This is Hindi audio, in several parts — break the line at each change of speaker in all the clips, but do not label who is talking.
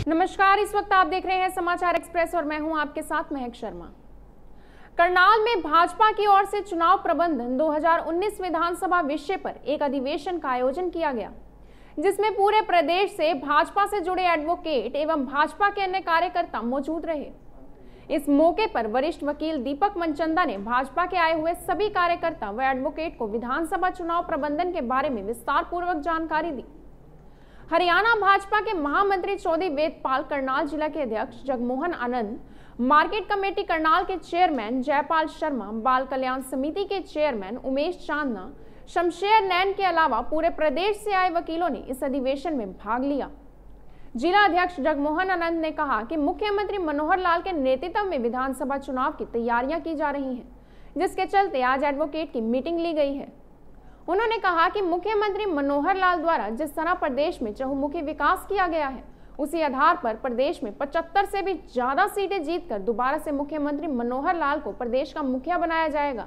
नमस्कार, इस वक्त आप देख रहे हैं समाचार एक्सप्रेस और मैं हूं आपके साथ महक शर्मा। करनाल में भाजपा की ओर से चुनाव प्रबंधन 2019 विधानसभा विषय पर एक अधिवेशन का आयोजन किया गया, जिसमें पूरे प्रदेश से भाजपा से जुड़े एडवोकेट एवं भाजपा के अन्य कार्यकर्ता मौजूद रहे। इस मौके पर वरिष्ठ वकील दीपक मनचंदा ने भाजपा के आए हुए सभी कार्यकर्ता व एडवोकेट को विधानसभा चुनाव प्रबंधन के बारे में विस्तार पूर्वक जानकारी दी। हरियाणा भाजपा के महामंत्री चौधरी वेदपाल, करनाल जिला के अध्यक्ष जगमोहन आनंद, मार्केट कमेटी करनाल के चेयरमैन जयपाल शर्मा, बाल कल्याण समिति के चेयरमैन उमेश चांदना, शमशेर नैन के अलावा पूरे प्रदेश से आए वकीलों ने इस अधिवेशन में भाग लिया। जिला अध्यक्ष जगमोहन आनंद ने कहा कि मुख्यमंत्री मनोहर लाल के नेतृत्व में विधानसभा चुनाव की तैयारियां की जा रही हैं, जिसके चलते आज एडवोकेट की मीटिंग ली गई है। उन्होंने कहा कि मुख्यमंत्री मनोहर लाल द्वारा जिस तरह प्रदेश में चहुमुखी विकास किया गया है, उसी आधार पर प्रदेश में 75 से भी ज्यादा सीटें जीतकर दोबारा से मुख्यमंत्री मनोहर लाल को प्रदेश का मुखिया बनाया जाएगा।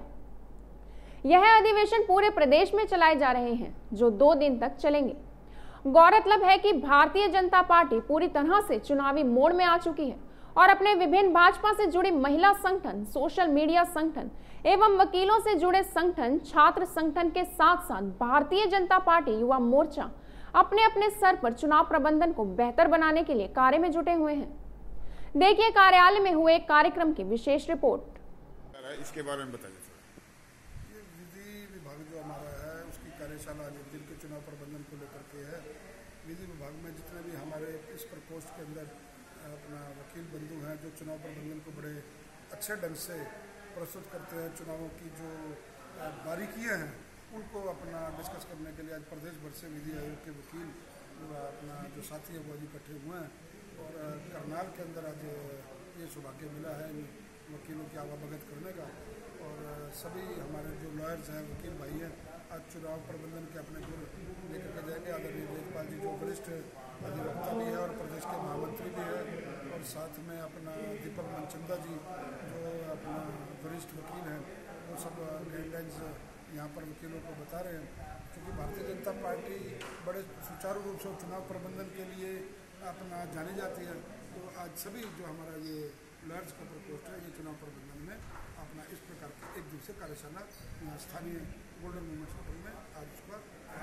यह अधिवेशन पूरे प्रदेश में चलाए जा रहे हैं, जो 2 दिन तक चलेंगे। गौरतलब है कि भारतीय जनता पार्टी पूरी तरह से चुनावी मोड में आ चुकी है और अपने विभिन्न भाजपा से जुड़े महिला संगठन, सोशल मीडिया संगठन एवं वकीलों से जुड़े संगठन, छात्र संगठन के साथ साथ भारतीय जनता पार्टी युवा मोर्चा अपने अपने स्तर पर चुनाव प्रबंधन को बेहतर बनाने के लिए कार्य में जुटे हुए हैं। देखिए कार्यालय में हुए एक कार्यक्रम की विशेष रिपोर्ट।
इसके बारे में बताइए।
ये विधि विभाग जो हमारा है उसकी कार्यशाला जो दिल के चुनाव प्रबंधन को लेकर के है। विधि विभाग में जितने भी हमारे इस प्रकोष्ठ के अंदर अपना वकील बंधु हैं जो चुनाव प्रबंधन को बड़े अच्छे ढंग से प्रस्तुत करते हैं, चुनावों की जो बारीकियां हैं उनको अपना डिस्कस करने के लिए आज प्रदेश भर से विधि आयोग के वकील अपना जो साथी है वो आज इकट्ठे हुए हैं और करनाल के अंदर आज ये सौभाग्य मिला है वकीलों की आवाभगत करने का। और सभी हमारे जो लॉयर्स हैं, वकील भाई हैं, आज चुनाव प्रबंधन के अपने गुर लेकर के जाएंगे। आदरणीय वेदपाल जी जो वरिष्ठ अधिवक्ता भी है और प्रदेश के महामंत्री भी है, और साथ में अपना दीपक मनचंदा जी जो अपना वरिष्ठ वकील हैं, वो सब गाइडलाइंस यहाँ पर वकीलों को बता रहे हैं। क्योंकि भारतीय जनता पार्टी बड़े सुचारू रूप से चुनाव प्रबंधन के लिए अपना जानी जाती है, तो आज सभी जो हमारा ये लॉयर्स का प्रकोष्ठ है, ये चुनाव प्रबंधन में अपना इस प्रकार की एक दिवसीय कार्यशाला यहाँ स्थानीय गोल्डन मोमेंट्स होटल में आज उसका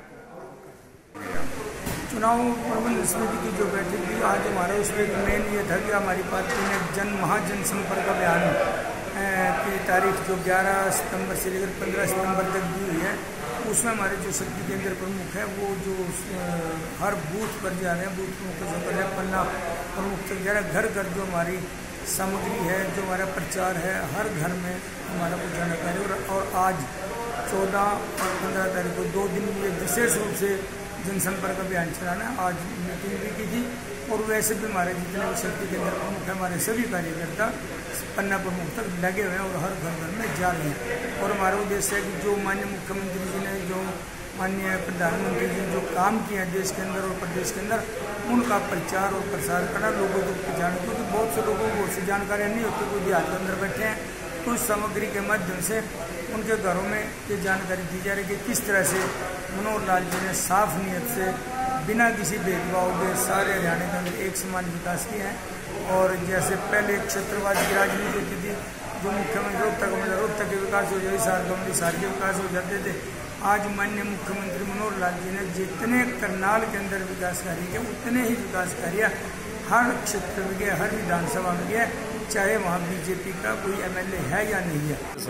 चुनाव प्रबंधन समिति की जो बैठक थी आज हमारा, उसमें मेन ये था कि हमारी पार्टी ने महाजन संपर्क अभियान की तारीख जो 11 सितंबर से लेकर 15 सितंबर तक दी हुई है, उसमें हमारे जो शक्ति केंद्र प्रमुख है वो जो हर बूथ पर जा रहे हैं, बूथ प्रमुख से पन्ना प्रमुख तक जा रहे हैं, घर घर जो हमारी सामग्री है, जो हमारा प्रचार है, हर घर में हमारा वो जानकारी। और आज 14 और 15 तारीख को 2 दिन ये विशेष रूप से जनसंपर्क अभियान चलाना। आज मीटिंग भी की थी और वैसे भी हमारे जितने भी शक्ति केंद्र प्रमुख है, हमारे सभी कार्यकर्ता पन्ना प्रमुख तक लगे हुए हैं और हर घर घर में जा रहे हैं। और हमारा उद्देश्य है कि जो माननीय मुख्यमंत्री जी ने, जो माननीय प्रधानमंत्री जी ने जो काम किए हैं देश के अंदर और प्रदेश के अंदर, उनका प्रचार और प्रसार करना, लोगों को पहुँचाना। क्योंकि बहुत से लोगों को बहुत सी जानकारियाँ नहीं होती, कोई देहात के अंदर बैठे हैं, तो उस सामग्री के माध्यम से उनके घरों में ये जानकारी दी जा रही है कि किस तरह से मनोहर लाल जी ने साफ नीयत से बिना किसी भेदभाव के सारे हरियाणा के अंदर एक समान विकास किए हैं। और जैसे पहले क्षेत्रवाद की राजनीति होती थी, जो मुख्यमंत्री रोहतक के विकास हो जाए, हिसार के विकास हो जाते थे, आज माननीय मुख्यमंत्री मनोहर लाल जी ने जितने करनाल के अंदर विकास कार्य किए उतने ही विकास कार्य हर क्षेत्र में गए, हर विधानसभा में गए, चाहे वहाँ बीजेपी का कोई एमएलए है या नहीं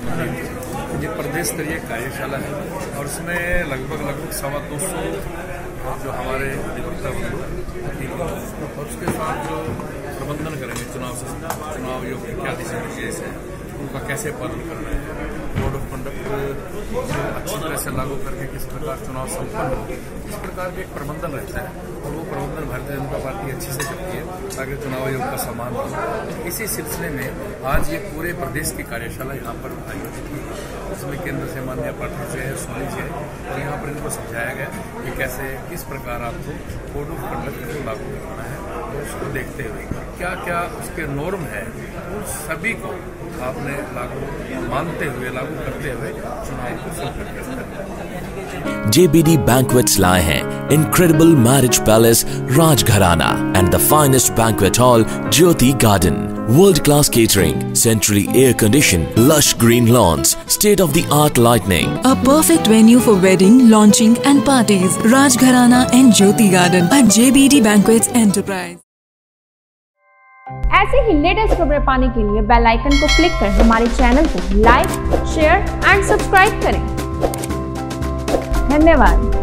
है।
ये प्रदेश स्तरीय कार्यशाला है और उसमें लगभग 250 और जो हमारे अधिवक्ता वकील और उसके साथ जो प्रबंधन करेंगे चुनाव योग की क्या दिशा निर्देश है, उनका कैसे पालन करना है, कोड ऑफ कंडक्ट को अच्छी तरह से लागू करके किस प्रकार चुनाव संपन्न हो, इस प्रकार के एक प्रबंधन रहता है। और वो प्रबंधन भारतीय जनता पार्टी अच्छी से करती है ताकि चुनाव आयोग का सम्मान हो। इसी सिलसिले में आज ये पूरे प्रदेश की कार्यशाला यहाँ पर आयोजित की, इसमें केंद्र से माननीय पाठक से सोनी जी है, और यहाँ पर इनको समझाया गया कि कैसे किस प्रकार आपको कोड ऑफ कंडक्ट को लागू करना है, और उसको देखते हुए क्या क्या उसके नॉर्म है, उन सभी को आपने लागू मानते हुए, लागू करते हुए चुनाव को संपन्न करना है।
JBD Banquets लाए हैं incredible marriage palace Rajgharana and the finest banquet hall Jyoti Garden. World-class catering, centrally air-conditioned, lush green lawns, state-of-the-art lighting.
A perfect venue for wedding, launching and parties. Rajgharana and Jyoti Garden at JBD Banquets Enterprise.
ऐसे ही लेटेस्ट खबरें पाने के लिए बेल आइकन को क्लिक कर हमारे चैनल को लाइक, शेयर एंड सब्सक्राइब करें। धन्यवाद।